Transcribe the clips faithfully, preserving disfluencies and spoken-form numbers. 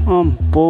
अम्पो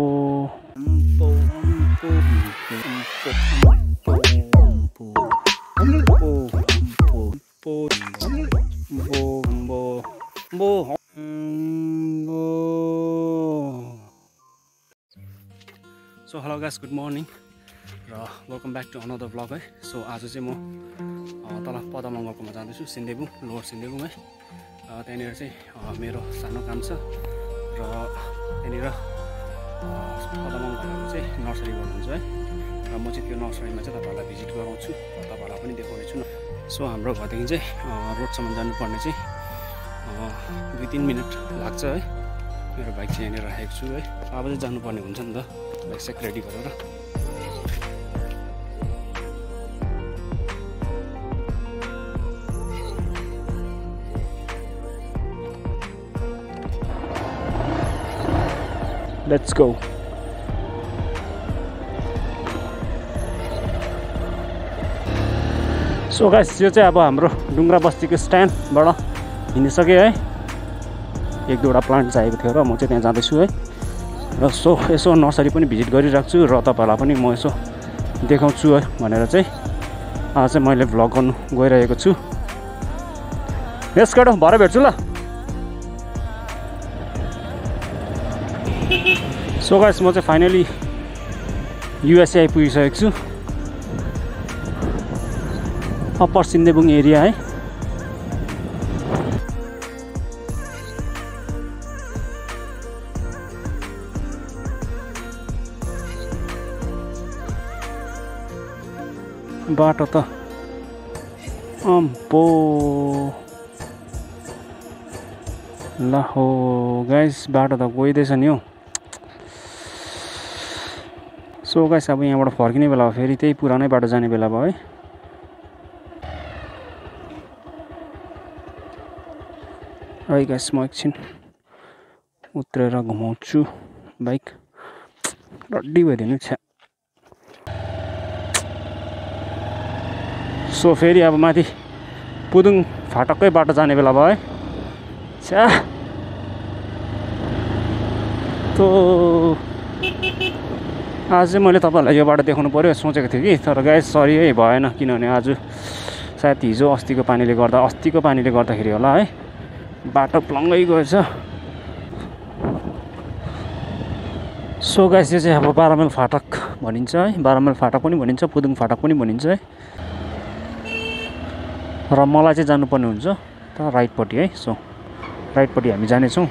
so hello guys, good morning र welcome back to another blog है। So आज चाहिँ म तल पदमङ्गलकोमा जाँदैछु, सिन्देबुङ, लोवर सिन्देबुङ है। त्यहाँनिर चाहिँ मेरो सानो काम छ र त्यहाँनिर पदमङ्गलको चाहिँ नर्सरी गर्नुहुन्छ है। र म चाहिँ त्यो नर्सरीमा चाहिँ तपाईँहरूलाई भिजिट गराउँछु र तपाईँहरूलाई पनि देखाउनेछु न। सो हाम्रो घरदेखि चाहिँ रोडसम्म जानुपर्ने चाहिँ दुई तिन मिनट लाग्छ है। मेरो बाइक चाहिँ यहाँनिर राखेको छु है। अब चाहिँ जानुपर्ने हुन्छ नि त, बाइक सेक रेडी गरेर। Let's go. सो गाइस, यो चाहिँ अब हाम्रो डुङ्ग्रा बस्तीको स्ट्यान्डबाट हिँडिसक्यो है। एक दुईवटा प्लान्ट चाहिएको थियो र म चाहिँ त्यहाँ जाँदैछु है। र सो यसो नर्सरी पनि भिजिट गरिरहेको छु र तपाईँहरूलाई पनि म यसो देखाउँछु है भनेर चाहिँ आज चाहिँ मैले भ्लग गर्नु गइरहेको छु। यस केटो, भरे भेट्छु ल। सो गाइस, म चाहिँ फाइनली युएसए आइपुगिसकेको छु, अप्पर सिन्देबुङ एरिया है। बाटो त अम्पो ल हो गाइस, बाटो त गइँदैछ नि हौ। सो गाइस, अब यहाँबाट फर्किने बेला हो, फेरि त्यही पुरानै बाटो जाने बेला भयो है। है गाइस, म एकछिन उत्रेर घुमाउँछु बाइक। रड्डी भइदिनु छ। सो फेरि अब माथि पुदुङ फाटककै बाटो जाने बेला भयो है। छ्या तो आज चाहिँ मैले तपाईँहरूलाई यो बाटो देखाउनु पऱ्यो सोचेको थिएँ कि, तर गाइस सरी है, भएन। किनभने आज सायद हिजो अस्तिको पानीले गर्दा अस्तिको पानीले गर्दाखेरि होला है, बाटो प्लङ्गै गएछ। सो गाइस, यो चाहिँ अब बाह्र माइल फाटक भनिन्छ है। बाह्र माइल फाटक पनि भनिन्छ, पुदुङ फाटक पनि भनिन्छ है। र मलाई चाहिँ जानुपर्ने हुन्छ त राइटपट्टि है। सो राइटपट्टि हामी जानेछौँ।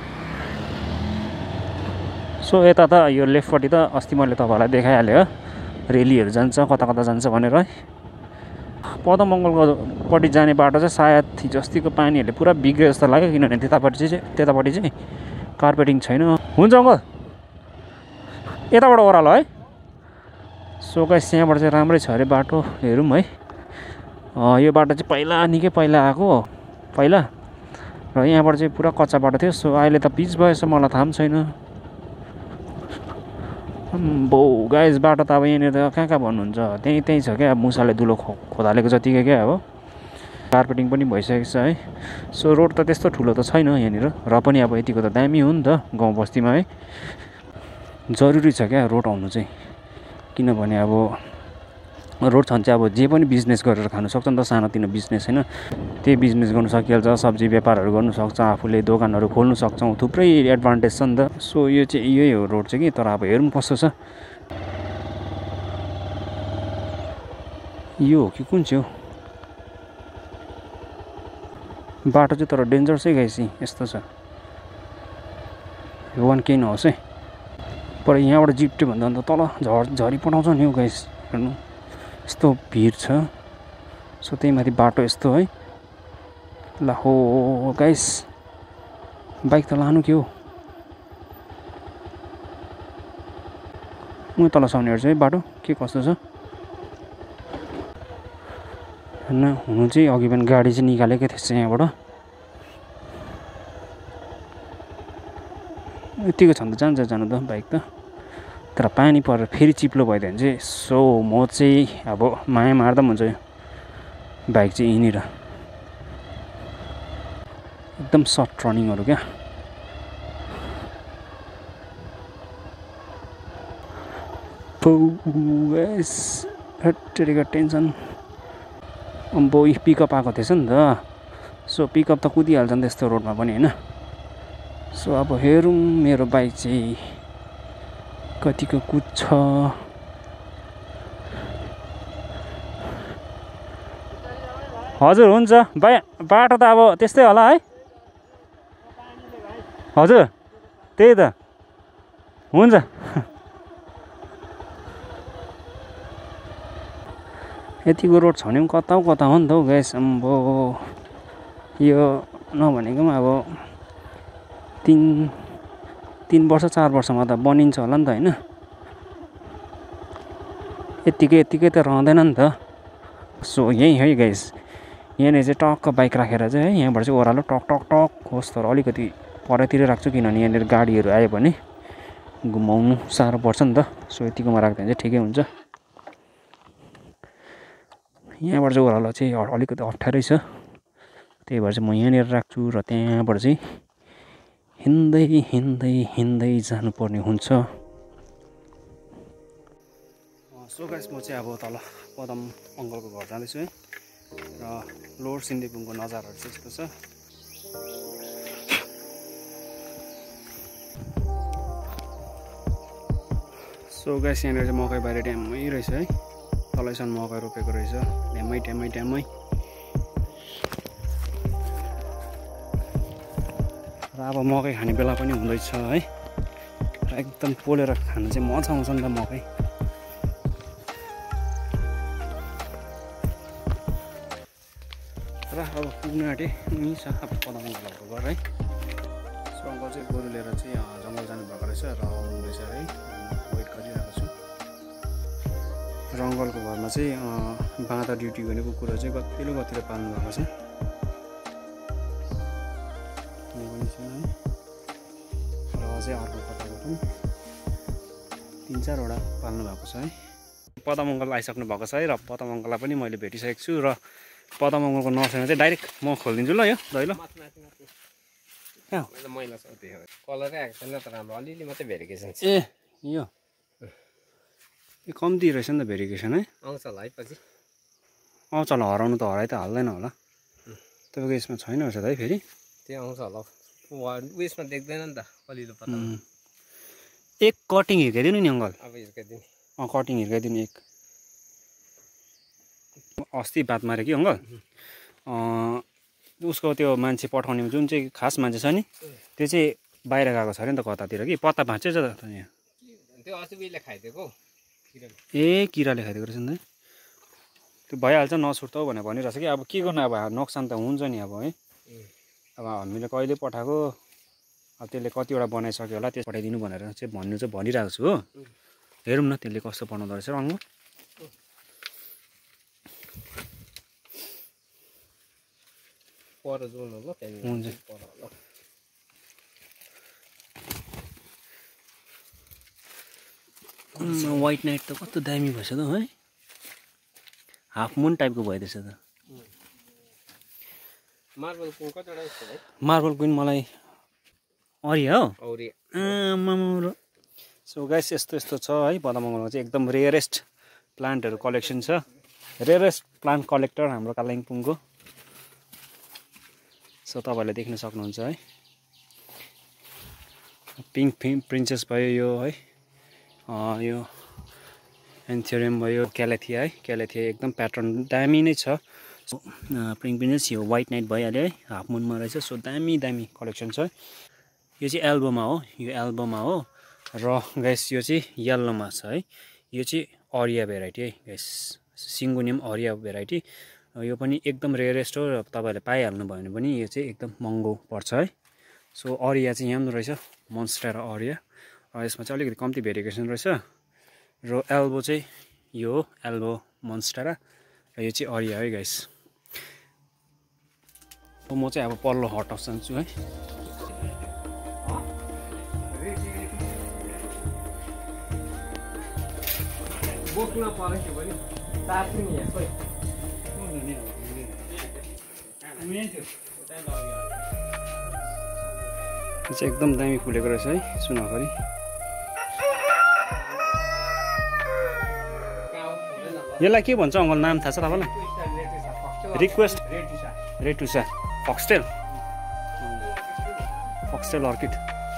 सो यता त यो लेफ्टपट्टि त अस्ति मैले तपाईँहरूलाई देखाइहालेँ हो, रेलीहरू जान्छ, कता कता जान्छ भनेर है। पदमङ्गलकोपट्टि जाने बाटो चाहिँ सायद हिजो अस्तिको पानीहरूले पुरा बिग्रियो जस्तो लाग्यो, किनभने त्यतापट्टि चाहिँ त्यतापट्टि चाहिँ कार्पेटिङ छैन। हुन्छ अङ्कल, यताबाट ओह्रालो है। सो गाइस, यहाँबाट चाहिँ राम्रै छ अरे बाटो, हेरौँ है। यो बाटो चाहिँ पहिला निकै पहिला आएको पहिला, र यहाँबाट चाहिँ पुरा कच्चा बाटो थियो। सो अहिले त पिच भएछ, मलाई थाहा पनि छैन। बो गाइस, बाटो त अब यहाँनिर कहाँ कहाँ भन्नुहुन्छ, त्यहीँ त्यहीँ छ क्या, मुसाले दुलो खो खोदालेको जतिकै क्या अब। कार्पेटिङ पनि भइसकेको छ है। सो रोड त त्यस्तो ठुलो त छैन यहाँनिर, र पनि अब यतिको त दामी हो नि त गाउँ बस्तीमा है। जरुरी छ क्या रोड आउनु चाहिँ, किनभने अब रोड छ भने चाहिँ अब जे पनि बिजनेस गरेर खानु सक्छ नि त, सानोतिनो बिजनेस होइन, त्यही बिजनेस गर्नु सकिहाल्छ। सब्जी व्यापारहरू गर्नु सक्छ, आफूले दोकानहरू खोल्नु सक्छौँ, थुप्रै एडभान्टेज छ नि त। सो यो चाहिँ यही हो रोड चाहिँ कि, तर अब हेरौँ कस्तो छ। यो हो कि कुन चाहिँ हो बाटो चाहिँ, तर डेन्जरसै गाइस यस्तो छ। वान केही नहोस् है, पर यहाँबाट जिप्ट्यो भन्दा अन्त तल झर झरी पठाउँछ नि हौ गाइस। हेर्नु यस्तो भिड छ। सो त्यही माथि बाटो यस्तो है। ल हो गाइस, बाइक त लानु के हो, म तल साउने हेर्छु है बाटो के कस्तो छ। होइन हुनु चाहिँ अघि पनि गाडी चाहिँ निकालेकै थिएछ यहाँबाट, यतिको छ भने त जान्छ जानु त बाइक त। तर पानी परेर फेरि चिप्लो भइदियो भने चाहिँ सो म चाहिँ अब माया मार्दा पनि हुन्छ। बाइक चाहिँ यहीँनिर एकदम सर्ट रनिङहरू क्या। गाइस हट्टेरीको टेन्सन अम्बो यी पिकअप आएको थिएछ नि त सो पिकअप त कुदिहाल्छ नि त्यस्तो रोडमा पनि हैन सो अब हेरौँ मेरो बाइक चाहिँ कतिको कुद्छ हजुर हुन्छ बाइ बाटो त अब त्यस्तै होला है हजुर त्यही त हुन्छ यतिको रोड छ भने पनि कता कता हो नि त हौ गाइस अम्बो यो नभनेको पनि अब तिन तिन वर्ष चार वर्षमा त बनिन्छ होला नि त हैन यतिकै यतिकै त रहँदैन नि त सो यही है गाइस यहाँनिर चाहिँ टक्क बाइक राखेर चाहिँ है यहाँबाट चाहिँ ओह्रालो टक टक टक होस् तर अलिकति परतिर राख्छु किनभने यहाँनिर गाडीहरू आयो भने घुमाउनु साह्रो पर्छ नि त सो यतिकोमा राख्दा चाहिँ ठिकै हुन्छ यहाँबाट चाहिँ ओह्रालो चाहिँ अलिकति अप्ठ्यारै छ त्यही भएर चाहिँ म यहाँनिर राख्छु र त्यहाँबाट चाहिँ हिँड्दै हिँड्दै हिँड्दै जानुपर्ने हुन्छ सो गाइस म चाहिँ अब तल पदम अङ्कलको घर जाँदैछु है र लोवर सिन्देबुङको नजाराहरू चाहिँ यस्तो छ सो गाइस यहाँनिर चाहिँ मकै बारी ड्याममै रहेछ है तलैसम्म मकै रोपेको रहेछ ड्याममै ड्याममै ड्याममै र अब मकै खाने बेला पनि हुँदैछ है र एकदम पोलेर खानु चाहिँ मजा आउँछ नि त मकै र अब पुग्नु आँटे यहीँ छ अब पदम अङ्कलहरूको घर है सो अङ्कल चाहिँ गोरु लिएर चाहिँ जङ्गल जानुभएको रहेछ र आउनुहुँदैछ है वेट गरिरहेको छु र अङ्कलको घरमा चाहिँ बाँधा ड्युटी गर्ने कुकुरहरू चाहिँ कतिले कतिले पाल्नु भएको छ र अझै अर्को कताबाट तिन चारवटा पाल्नु भएको छ है पदम अङ्कल आइसक्नु भएको छ है र पदम अङ्कललाई पनि मैले भेटिसकेको छु र पदम अङ्कलको नर्सरीमा चाहिँ डाइरेक्ट म खोलिदिन्छु ल यो दैलो मैला छ त्यो कलरै आएको छैन त राम्रो अलिअलि मात्रै भेरिफिकेसन छ ए यो ए कम्ती रहेछ नि त भेरिफिकेसन है आउँछ होला है पछि आउँछ होला हराउनु त हराइ त हाल्दैन होला तपाईँको यसमा छैन रहेछ त है फेरि त्यो आउँछ होला उयसमा देख्दैन नि त कलिलो पत्ता एक कटिङ हिर्काइदिनु नि अङ्कल अब हिर्काइदिनु अँ कटिङ हिर्काइदिनु एक अस्ति बात माऱ्यो कि अङ्कल उसको त्यो मान्छे पठाउने जुन चाहिँ खास मान्छे छ नि त्यो चाहिँ बाहिर गएको छ अरे नि त कतातिर कि पत्ता भाँचेछ त यहाँ त्यो अस्ति उहिले खाइदिएको ए किराले खाइदिएको रहेछ नि त त्यो भइहाल्छ नछुट्छ भनेर भनिरहेछ कि अब के गर्नु अब नोक्सान त हुन्छ नि अब है अब हामीले कहिले पठाएको अब त्यसले कतिवटा बनाइसक्यो होला त्यो पठाइदिनु भनेर चाहिँ भन्नु चाहिँ भनिरहेको छु हो हेरौँ न त्यसले कस्तो बनाउँदो रहेछ अङ्कल पर जोन होला हुन्छ वाइट नाइट त कस्तो दामी भएछ त है हाफ मुन टाइपको भइदिएछ त मार्बल कुन कतिवटा छ भाइ मार्बल कुइन मलाई अरिया हो औरी आमामा सो गाइस यस्तो यस्तो छ है पदम अङ्कलको चाहिँ एकदम रेयरेस्ट प्लान्टहरू कलेक्सन छ रेयरेस्ट प्लान्ट कलेक्टर हाम्रो कालिम्पोङको सो तपाईँहरूले देख्न सक्नुहुन्छ है पिङ्क प्रिन्सेस भयो यो है यो एन्थेरियम भयो क्यालेथिया है क्यालेथिया एकदम प्याटर्न दामी नै छ सो पिङ्क प्रिन्सेस यो वाइट नाइट भइहाल्यो है हाफ मुनमा रहेछ सो दामी दामी कलेक्सन छ यो चाहिँ एल्बोमा हो यो एल्बोमा हो र गाइस यो चाहिँ येल्लोमा छ है यो चाहिँ अरिया भेराइटी है गाइस सिङ्गोनियम अरिया भेराइटी यो पनि एकदम रेयरेस्ट हो र तपाईँहरूले पाइहाल्नु भयो भने पनि यो चाहिँ एकदम महँगो पर्छ है सो अरिया चाहिँ यहाँ पनि रहेछ मोन्स्टेरा अरिया यसमा चाहिँ अलिकति कम्ती भेरिएसन रहेछ र एल्बो चाहिँ यो हो एल्बो मोन्स्टेरा र यो चाहिँ अरिया है गाइस म चाहिँ अब पल्लो हट हाउस जान्छु है बोक्न परेको पनि तात्नु नि यहाँ खोइ यो चाहिँ एकदम दामी फुलेको रहेछ है सुनखरी यसलाई के भन्छ अङ्कल नाम थाहा छ तपाईँलाई request retusa foxtail foxtail orchid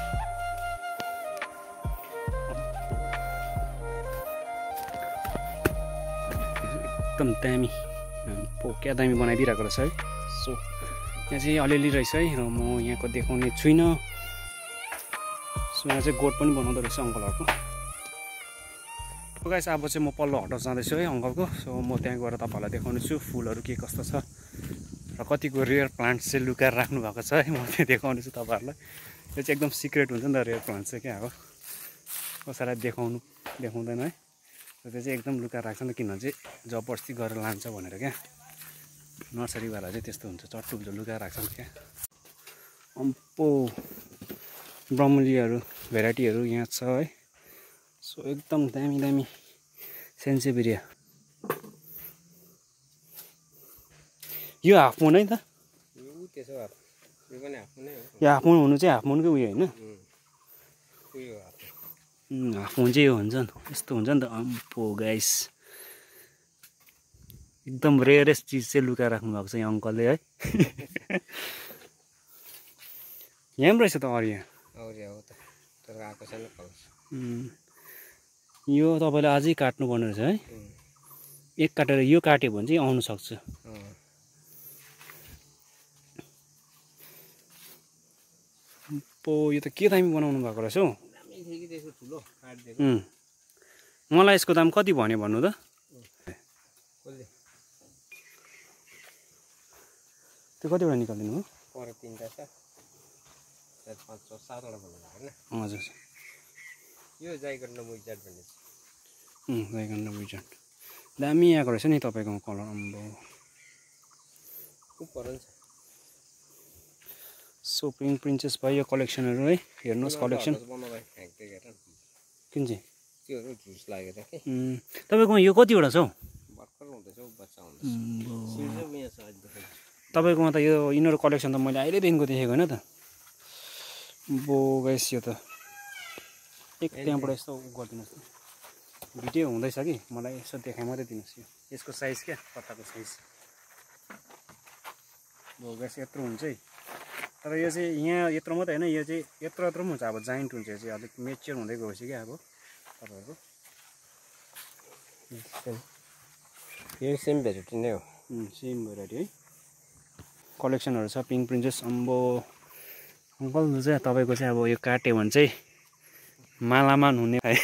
एकदम दामी क्या दामी बनाइदिइरहेको रहेछ है सो यहाँ चाहिँ अलिअलि रहेछ है र म यहाँको देखाउने छुइनँ सो यहाँ चाहिँ गोठ पनि बनाउँदो रहेछ अङ्कलहरूको गाइस अब चाहिँ म पल्लो हटाउ जाँदैछु है अङ्कलको सो म त्यहाँ गएर तपाईँहरूलाई देखाउने छु फुलहरू के कस्तो छ र कतिको रेयर प्लान्ट चाहिँ लुकाएर राख्नु भएको छ है म त्यहाँ देखाउने छु तपाईँहरूलाई यो चाहिँ एकदम सिक्रेट हुन्छ नि त रेयर प्लान्ट चाहिँ क्या अब कसैलाई देखाउनु देखाउँदैन है र त्यो चाहिँ एकदम लुकाएर राख्छ नि त किनभने चाहिँ जबरजस्ती गरेर लान्छ भनेर क्या नर्सरीवाला चाहिँ त्यस्तो हुन्छ चट्टु हुन्छ लुकाएर राख्छ नि क्या अम्पो ब्रह्मलीहरू भेराइटीहरू यहाँ छ है सो एकदम दामी दामी सेन्सेबेरिया यो हाफ मुन है त यो हाफ मुन हुनु चाहिँ हाफ मुनकै उयो होइन हाफ मुन चाहिँ यो हुन्छ नि यस्तो हुन्छ नि त अम्पो गाइस एकदम रेयरेस्ट चिज चाहिँ लुकाएर राख्नु भएको छ यहाँ अङ्कलले है यहाँ पनि रहेछ त अरिया यो तपाईँले अझै काट्नुपर्ने रहेछ है एक काटेर यो काट्यो भने चाहिँ आउनु सक्छ पो यो त के दामी बनाउनु भएको रहेछ हौ मलाई यसको दाम कति भन्यो भन्नु त त्यो कतिवटा निकालिदिनु हो हजुर यो जाइगन्ड मुइजाट भन्ने अँ जाइगन्ड मुइजाट दामी आएको रहेछ नि तपाईँको कलर अम्बो सो पिङ्क प्रिन्सेस भयो यो कलेक्सनहरू है हेर्नुहोस् कलेक्सन कुन चाहिँ तपाईँकोमा यो कतिवटा छ हौ तपाईँकोमा त यो यिनीहरू कलेक्सन त मैले अहिलेदेखिको देखेको होइन त बो गाइस यो त एक त्यहाँबाट यस्तो गरिदिनुहोस् न भिडियो हुँदैछ कि मलाई यसो देखाइ मात्रै दिनुहोस् यो यसको साइज क्या पत्ताको साइज बो गाइस यत्रो हुन्छ है तर यो चाहिँ यहाँ यत्रो मात्रै होइन यो चाहिँ यत्रो यत्रो पनि हुन्छ अब जाइन्ट हुन्छ यो चाहिँ अलिक मेच्योर हुँदै गएपछि क्या अब तपाईँहरूको यो सेम भेराइटी नै हो सेम भेराइटी है कलेक्सनहरू छ पिङ्क प्रिन्सेस अम्बो अङ्कल चाहिँ तपाईँको चाहिँ अब यो काट्यो भने चाहिँ मालामान हुने है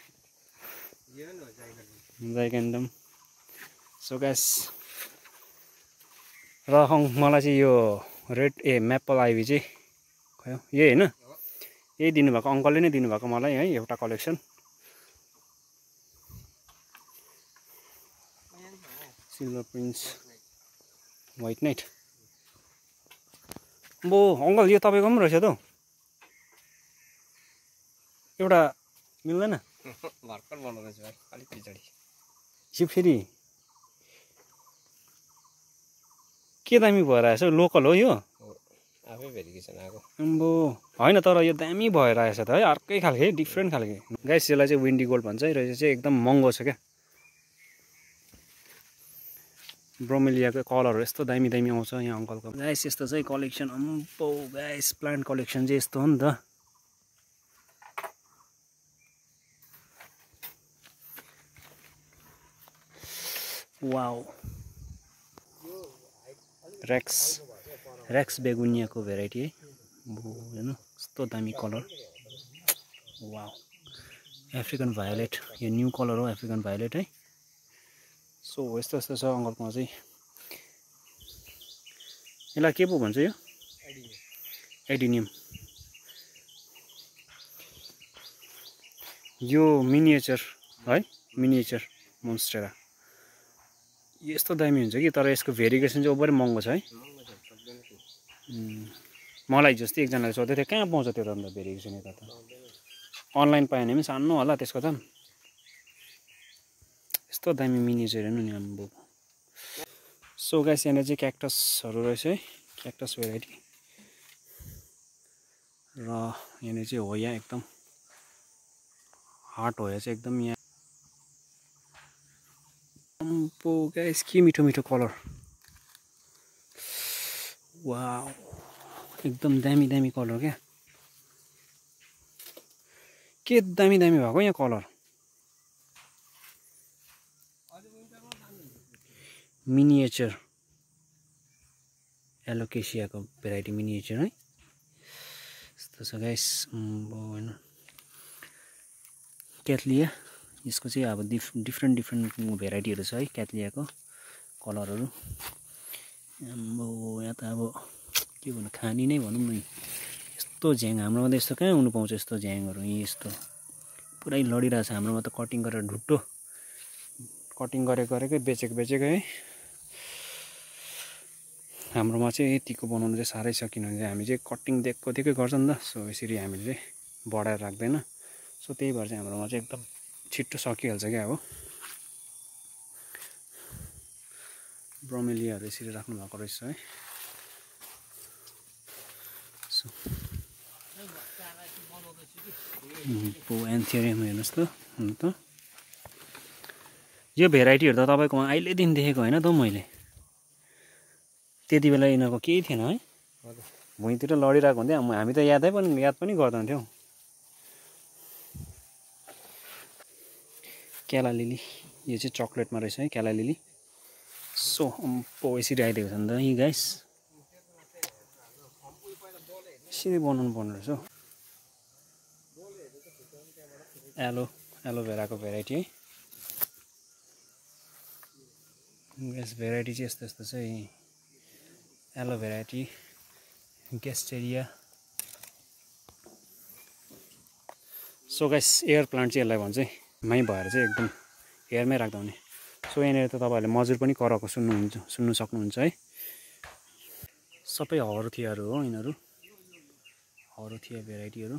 जाइगन्डम सो गाइस र मलाई चाहिँ यो रेड ए म्यापल आइभी चाहिँ खै यही होइन यही दिनुभएको अङ्कलले नै दिनुभएको मलाई है एउटा collection silver prince white knight बो अङ्कल यो तपाईँको पनि रहेछ त एउटा मिल्दैन भर्खर बनाउँदैछ भाइ अलिक पछाडि यो फेरि के दामी भएर आएछ लोकल हो यो आफै भेरिफिकेसन आएको अम्बो होइन तर यो दामी भएर आएछ त है अर्कै खालके डिफ्रेन्ट खालके गाइस यसलाई चाहिँ विन्डी गोल्ड भन्छ है र यो चाहिँ एकदम महँगो छ क्या ब्रोमेलियाको कलरहरू यस्तो दामी दामी आउँछ यहाँ अङ्कलको गाइस यस्तो चाहिँ कलेक्सन अम्बो गाइस प्लान्ट कलेक्सन चाहिँ यस्तो हो नि त वाउ रेक्स रेक्स बेगुनियाको भेराइटी है हेर्नु यस्तो दामी कलर वाउ अफ्रिकन भायोलेट यो न्यू कलर हो अफ्रिकन भायोलेट है सो यस्तो यस्तो छ अङ्कलकोमा चाहिँ यसलाई के पो भन्छ यो एडिनियम यो मिनिएचर है मिनिएचर मोन्स्टेरा यस्तो दामी हुन्छ कि तर यसको भेरिएसन चाहिँ ओभरै महँगो छ है मलाई जस्तै एकजनाले सोध्दै थियो कहाँ पाउँछ त्यो त अन्त भेरिएसन यता त अनलाइन पाएन भने पनि सानो होला त्यसको दाम यस्तो दामी मिनिएचर हेर्नु नि आम्बो सो गाइस यहाँनिर चाहिँ क्याक्टसहरू रहेछ है क्याक्टस भेराइटी र यहाँनिर चाहिँ हो यहाँ एकदम हार्ट हो चाहिँ एकदम यहाँ अम्पो गाइस के मिठो मिठो कलर वाउ एकदम दामी दामी कलर क्या के दामी दामी भएको यहाँ कलर मिनिएचर एलोकेसियाको भेराइटी मिनिएचर है यस्तो छ गाइस हैन क्याथलिया यसको चाहिँ अब डिफ्रेन्ट डिफ्रेन्ट भेराइटीहरू छ है क्याथलियाको कलरहरू आम्बो यहाँ त अब के भन्नु खानी नै भनौँ न यस्तो झ्याङ हाम्रोमा त यस्तो कहाँ हुनु पाउँछ यस्तो झ्याङहरू यही यस्तो पुरै लडिरहेछ हाम्रोमा त कटिङ गरेर ढुट्टो कटिङ गरे गरेकै बेचेको बेचेकै है हाम्रोमा चाहिँ यतिको बनाउनु चाहिँ साह्रै छ किनभने हामी चाहिँ कटिङ दिएको दिएकै गर्छ नि त सो यसरी हामीले चाहिँ बढाएर राख्दैन सो त्यही भएर चाहिँ हाम्रोमा चाहिँ एकदम छिट्टो सकिहाल्छ क्या अब ब्रोमेलियाहरू यसरी राख्नु भएको रहेछ है सो एन्थेरियम हेर्नुहोस् त हुन त यो भेराइटीहरू त तपाईँकोमा अहिलेदेखि देखेको होइन त मैले त्यति बेला यिनीहरूको केही थिएन है भुइँतिर लडिरहेको हुन्थ्यो हामी त यादै पनि याद पनि गर्दैनथ्यौँ केला लिली यो चाहिँ चक्लेटमा रहेछ है केला लिली सो अम्पो यसरी आइदिएको छ नि त यी गाइस यसरी बनाउनु पर्ने रहेछ एलो एलोभेराको भेराइटी है यस भेराइटी चाहिँ यस्तो यस्तो छ aloe variety gasteria so guys air plant चाहिँ यसलाई भन्छ मै भएर चाहिँ एकदम एयरमै राख्दा हुने सो यहाँनिर त तपाईँहरूले मजुर पनि कराएको सुन्नुहुन्छ सुन्नु सक्नुहुन्छ है सबै हरोथियाहरू हो यिनीहरू हरोथिया भेराइटीहरू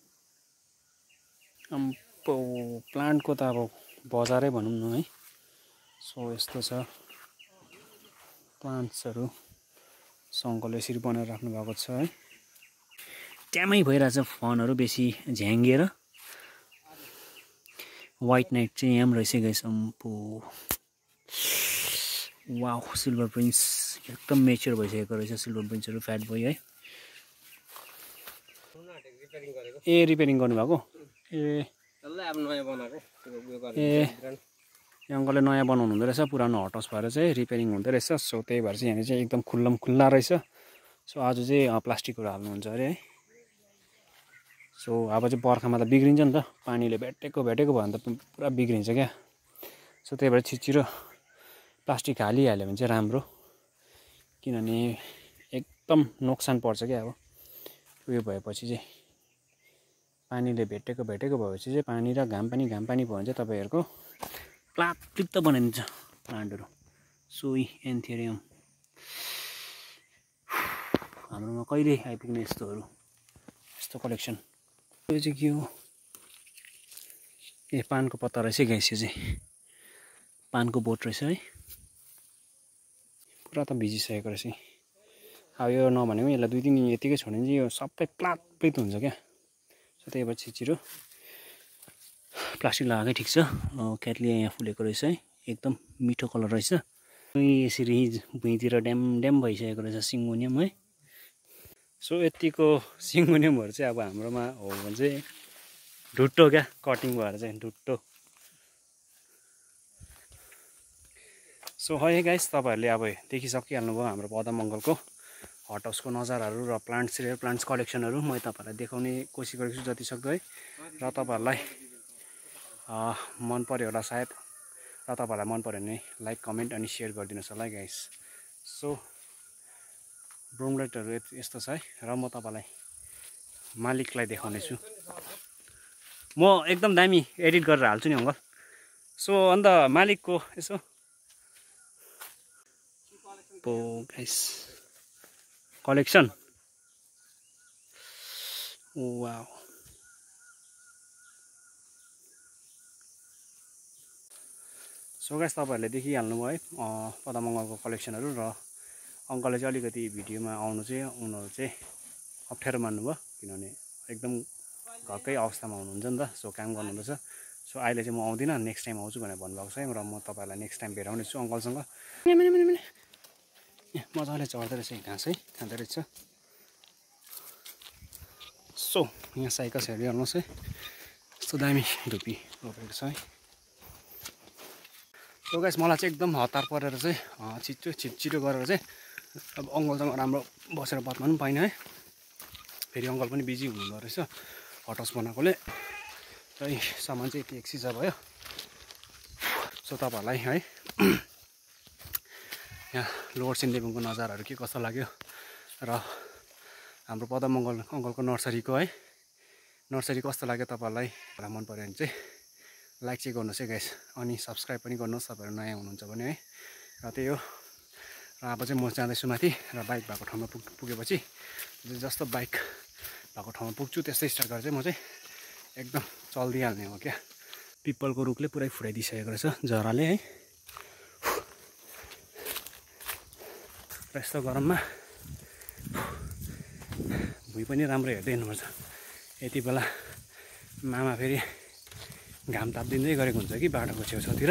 अम्पो प्लान्टको त अब बजारै भनौँ न है सो यस्तो छ प्लान्ट्सहरू सङ्कलले यसरी बनाएर राख्नु भएको छ है ट्यामै भइरहेछ फनहरू बेसी झ्याङ्गिएर वाइट नाइट चाहिँ यहाँ पनि रहेछ गाइस अम्पो वाउ सिल्भर प्रिन्स एकदम मेच्योर भइसकेको रहेछ सिल्भर प्रिन्सहरू फ्याट बोय है ए रिपेयरिङ गर्नुभएको ए ए अङ्कलले नयाँ बनाउनु हुँदो रहेछ पुरानो हट हाउस भएर चाहिँ रिपेयरिङ हुँदो रहेछ सो त्यही भएर चाहिँ यहाँनिर चाहिँ एकदम खुल्लम खुल्ला रहेछ सो आज चाहिँ प्लास्टिकहरू हाल्नुहुन्छ अरे है सो अब चाहिँ बर्खामा त बिग्रिन्छ नि त पानीले भेटेको भेटेको भयो भने त पुरा बिग्रिन्छ क्या सो त्यही भएर छिटो प्लास्टिक हालिहाल्यो भने चाहिँ राम्रो किनभने एकदम नोक्सान पर्छ क्या अब उयो भएपछि चाहिँ पानीले भेटेको भेटेको भएपछि चाहिँ पानी र घाम पानी घाम पानी भयो भने चाहिँ तपाईँहरूको प्लाप्लित्त बनाइदिन्छ प्लान्टहरू सोही एन्थेरियम हाम्रोमा कहिले आइपुग्ने यस्तोहरू यस्तो कलेक्सन यो चाहिँ के हो ए पानको पत्ता रहेछ गाइस यो चाहिँ पानको बोट रहेछ है पुरा त भिजिसकेको रहेछ अब यो नभनेको यसलाई दुई तिन दिन यतिकै छोड्यो भने चाहिँ यो सबै प्लाप्लित हुन्छ क्या सो त्यही भएर छिटो प्लास्टिक लगाएकै ठिक छ क्याटलिया यहाँ फुलेको रहेछ है एकदम मिठो कलर रहेछ यसरी भुइँतिर ड्याम ड्याम भइसकेको रहेछ सिङ्गोनियम है सो यतिको सिङ्गोनियमहरू चाहिँ अब हाम्रोमा हो भने चाहिँ ढुट्टो क्या कटिङ भएर चाहिँ ढुट्टो सो है गाइस तपाईँहरूले अब देखिसकिहाल्नुभयो हाम्रो पदम अङ्कलको हट हाउसको नजाराहरू र प्लान्ट्स र प्लान्ट्स कलेक्सनहरू म तपाईँहरूलाई देखाउने कोसिस गरेको छु जति सक्दो है र तपाईँहरूलाई मन पर्यो होला सायद र तपाईँहरूलाई मन पर्यो भने लाइक कमेन्ट अनि सेयर गरिदिनुहोस् होला गाइस सो ब्रोमलाइटहरू यस्तो छ है र म तपाईँलाई मालिकलाई देखाउने छु म एकदम दामी एडिट गरेर हाल्छु नि अङ्कल सो अन्त मालिकको यसो पो guys collection wow so guys तपाईँहरूले देखिहाल्नुभयो है पदम अङ्कलको कलेक्सनहरू र अङ्कलले चाहिँ अलिकति भिडियोमा आउनु चाहिँ उनीहरू चाहिँ अप्ठ्यारो मान्नुभयो किनभने एकदम घरकै अवस्थामा हुनुहुन्छ नि त सो काम गर्नुहुँदैछ सो अहिले चाहिँ म आउँदिनँ, नेक्स्ट टाइम आउँछु भनेर भन्नुभएको छ र म तपाईँहरूलाई नेक्स्ट टाइम भेटाउने छु अङ्कलसँग। मजाले चढ्दो रहेछ घाँस है, खाँदो रहेछ। सो यहाँ साइकस हेर्दै हेर्नुहोस् है, यस्तो दामी धुपी रोपेको छ है। सो गाइस मलाई चाहिँ एकदम हतार परेर चाहिँ छिटो छिटो छिटो गरेर चाहिँ अब अङ्कलसँग राम्रो बसेर बात मार्नु पनि पाइनँ है। फेरि अङ्कल पनि बिजी हुनुहुँदो रहेछ हटस बनाएकोले, र सामान चाहिँ यति एक्सिजा भयो। सो तपाईँहरूलाई है यहाँ लोवर सिन्देबुङको नजाराहरू के कस्तो लाग्यो र हाम्रो पदम अङ्कल अङ्कलको नर्सरीको है नर्सरी कस्तो लाग्यो तपाईँहरूलाई मन पऱ्यो भने चाहिँ लाइक चाहिँ गर्नुहोस् है गाइस, अनि सब्सक्राइब पनि गर्नुहोस् तपाईँहरू नयाँ हुनुहुन्छ भने है। र त्यही हो, र अब चाहिँ म जाँदैछु माथि, र बाइक भएको ठाउँमा पुग पुगेपछि जस्तो बाइक भएको ठाउँमा पुग्छु त्यस्तै स्टार्ट गरेर चाहिँ म चाहिँ एकदम चल्दिहाल्ने हो क्या। पिपलको रुखले पुरै फुटाइदिइसकेको रहेछ जराले है। र यस्तो गरममा भुइँ पनि राम्रो हेर्दै हिँड्नुपर्छ। यति बेला मामा फेरि घाम ताप्दिँदै गरेको हुन्छ कि बाटोको छेउछाउतिर,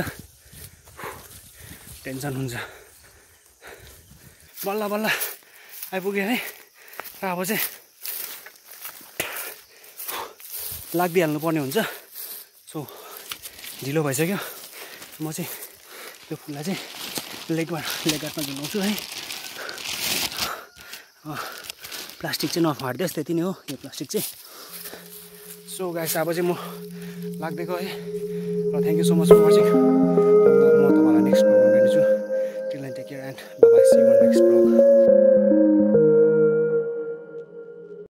टेन्सन हुन्छ। बल्ल बल्ल आइपुग्यो है, र अब चाहिँ लाग्दिहाल्नु पर्ने हुन्छ। सो ढिलो भइसक्यो, म चाहिँ त्यो फुललाई चाहिँ लेगमा लेगाटमा झुलाउँछु है। प्लास्टिक चाहिँ नफाटिदियोस्, त्यति नै हो यो प्लास्टिक चाहिँ। सो गाइस अब चाहिँ म लाग्दैको है, र thank you so much for watching. म तपाईँलाई नेक्स्ट ब्लगमा भेट्छु। Till then take care and bye bye, see you on next blog.